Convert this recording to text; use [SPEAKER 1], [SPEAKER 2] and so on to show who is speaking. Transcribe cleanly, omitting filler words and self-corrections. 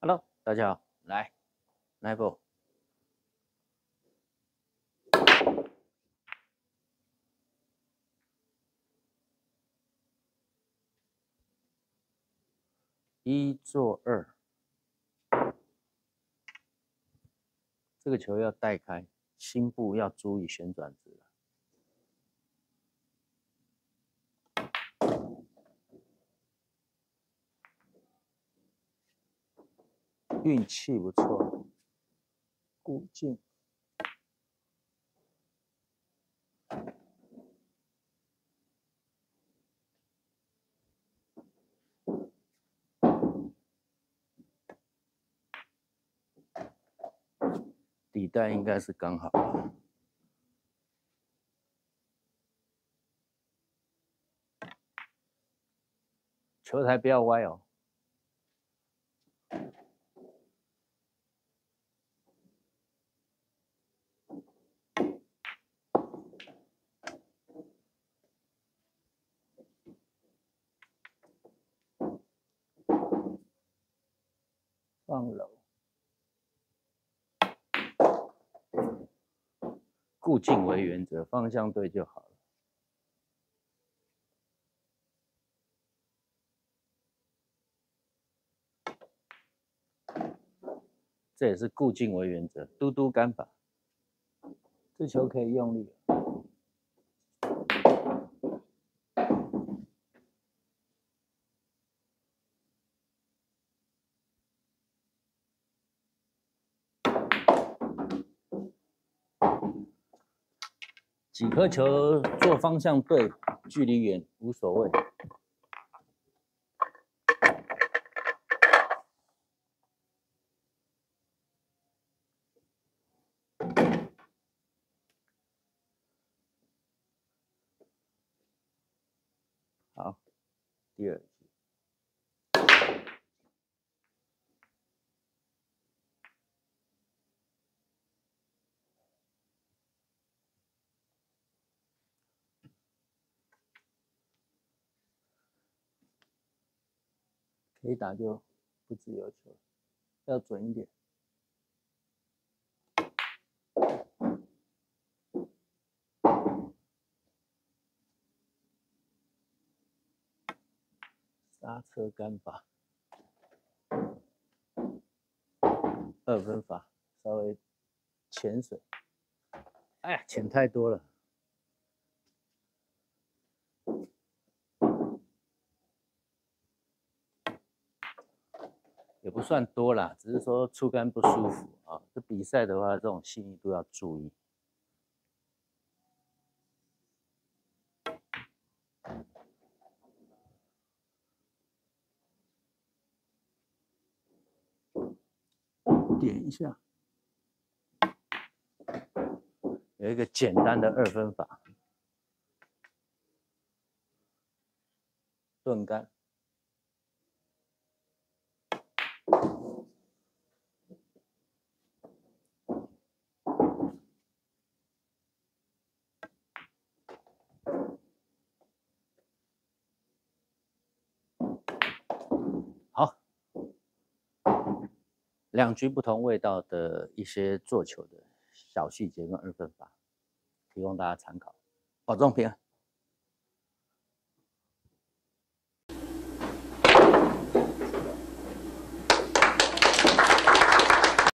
[SPEAKER 1] Hello，大家好，来一步。一做二，这个球要带开，心部要注意旋转值。运气不错，鼓劲。底带应该是刚好。球台不要歪哦。放柔，固劲为原则，方向对就好了。这也是固劲为原则，嘟嘟杆法。这球可以用力。几颗球做方向对，距离远无所谓。好，第二局。可以打就不自由球，要准一点。刹车杆法，2分法，稍微潜水。哎呀，潜太多了。也不算多啦，只是说触杆不舒服啊。这比赛的话，这种细腻度要注意。点一下，有一个简单的2分法，钝杆。好，2局不同味道的一些做球的小细节跟2分法，提供大家参考，保重平安。